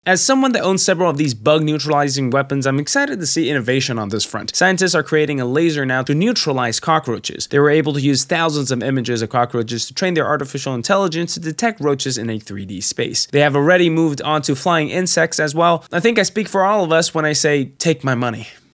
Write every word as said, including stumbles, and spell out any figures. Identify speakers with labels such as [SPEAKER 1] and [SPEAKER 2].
[SPEAKER 1] As someone that owns several of these bug-neutralizing weapons, I'm excited to see innovation on this front. Scientists are creating a laser now to neutralize cockroaches. They were able to use thousands of images of cockroaches to train their artificial intelligence to detect roaches in a three D space. They have already moved on to flying insects as well. I think I speak for all of us when I say, take my money.